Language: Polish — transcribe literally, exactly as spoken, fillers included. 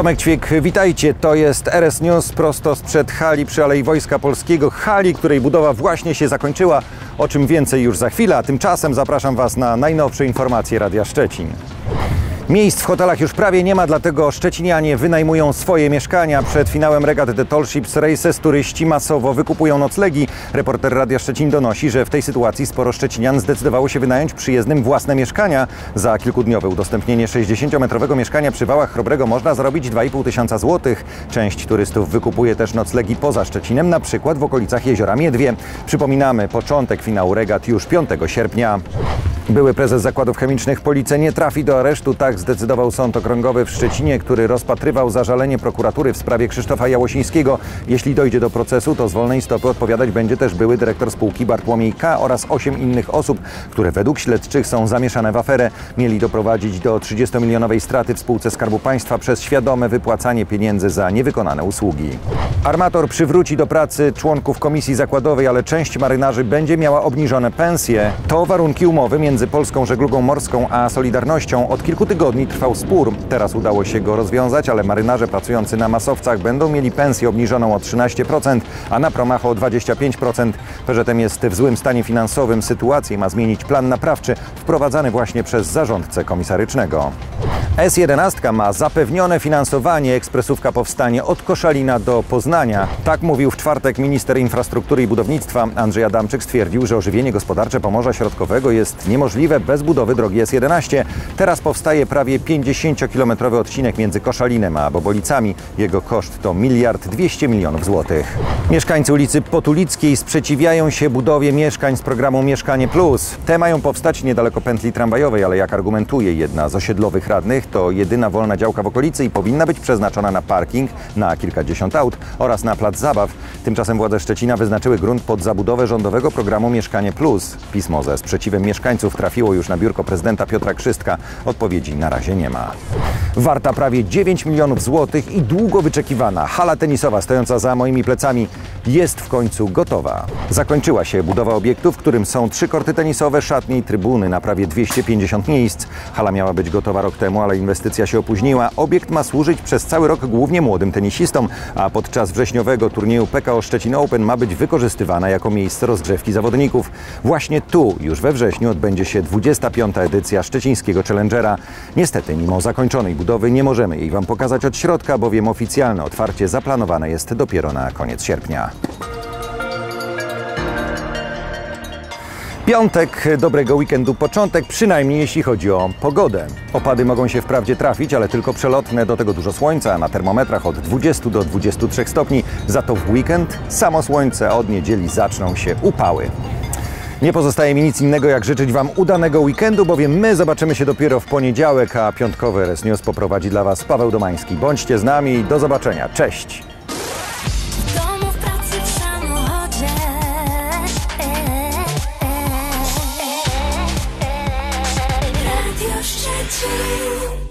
Tomek Ćwik, witajcie. To jest R S News prosto sprzed hali przy Alei Wojska Polskiego. Hali, której budowa właśnie się zakończyła, o czym więcej już za chwilę. A tymczasem zapraszam Was na najnowsze informacje Radia Szczecin. Miejsc w hotelach już prawie nie ma, dlatego szczecinianie wynajmują swoje mieszkania. Przed finałem regat The Tall Ships Races turyści masowo wykupują noclegi. Reporter Radia Szczecin donosi, że w tej sytuacji sporo szczecinian zdecydowało się wynająć przyjezdnym własne mieszkania. Za kilkudniowe udostępnienie sześćdziesięciometrowego mieszkania przy Wałach Chrobrego można zarobić dwa i pół tysiąca złotych. Część turystów wykupuje też noclegi poza Szczecinem, na przykład w okolicach jeziora Miedwie. Przypominamy, początek finału regat już piątego sierpnia. Były prezes Zakładów Chemicznych Police nie trafi do aresztu, tak zdecydował Sąd Okręgowy w Szczecinie, który rozpatrywał zażalenie prokuratury w sprawie Krzysztofa Jałosińskiego. Jeśli dojdzie do procesu, to z wolnej stopy odpowiadać będzie też były dyrektor spółki Bartłomiej K. oraz osiem innych osób, które według śledczych są zamieszane w aferę. Mieli doprowadzić do trzydziestomilionowej straty w spółce Skarbu Państwa przez świadome wypłacanie pieniędzy za niewykonane usługi. Armator przywróci do pracy członków komisji zakładowej, ale część marynarzy będzie miała obniżone pensje. To warunki umowy między Między Polską Żeglugą Morską a Solidarnością. Od kilku tygodni trwał spór. Teraz udało się go rozwiązać, ale marynarze pracujący na masowcach będą mieli pensję obniżoną o trzynaście procent, a na promach o dwadzieścia pięć procent. P Ż T M jest w złym stanie finansowym. Sytuację ma zmienić plan naprawczy, wprowadzany właśnie przez zarządcę komisarycznego. S jedenaście ma zapewnione finansowanie. Ekspresówka powstanie od Koszalina do Poznania. Tak mówił w czwartek minister infrastruktury i budownictwa. Andrzej Adamczyk stwierdził, że ożywienie gospodarcze Pomorza Środkowego jest niemożliwe bez budowy drogi S jedenaście. Teraz powstaje prawie pięćdziesięciokilometrowy odcinek między Koszalinem a Bobolicami. Jego koszt to miliard dwieście milionów złotych. Mieszkańcy ulicy Potulickiej sprzeciwiają się budowie mieszkań z programu Mieszkanie Plus. Te mają powstać niedaleko pętli tramwajowej, ale jak argumentuje jedna z osiedlowych radnych, to jedyna wolna działka w okolicy i powinna być przeznaczona na parking, na kilkadziesiąt aut oraz na plac zabaw. Tymczasem władze Szczecina wyznaczyły grunt pod zabudowę rządowego programu Mieszkanie Plus. Pismo ze sprzeciwem mieszkańców trafiło już na biurko prezydenta Piotra Krzystka. Odpowiedzi na razie nie ma. Warta prawie dziewięć milionów złotych i długo wyczekiwana hala tenisowa stojąca za moimi plecami jest w końcu gotowa. Zakończyła się budowa obiektu, w którym są trzy korty tenisowe, szatnie i trybuny na prawie dwieście pięćdziesiąt miejsc. Hala miała być gotowa rok temu, ale inwestycja się opóźniła. Obiekt ma służyć przez cały rok głównie młodym tenisistom, a podczas wrześniowego turnieju P K O Szczecin Open ma być wykorzystywana jako miejsce rozgrzewki zawodników. Właśnie tu już we wrześniu odbędzie się dwudziesta piąta edycja szczecińskiego Challengera. Niestety, mimo zakończonej budowy nie możemy jej Wam pokazać od środka, bowiem oficjalne otwarcie zaplanowane jest dopiero na koniec sierpnia. Piątek dobrego weekendu początek, przynajmniej jeśli chodzi o pogodę. Opady mogą się wprawdzie trafić, ale tylko przelotne, do tego dużo słońca, na termometrach od dwudziestu do dwudziestu trzech stopni. Za to w weekend samo słońce, a od niedzieli zaczną się upały. Nie pozostaje mi nic innego, jak życzyć Wam udanego weekendu, bowiem my zobaczymy się dopiero w poniedziałek, a piątkowy R S News poprowadzi dla Was Paweł Domański. Bądźcie z nami i do zobaczenia. Cześć! W domu, w pracy, w samochodzie. Radio Szczecin.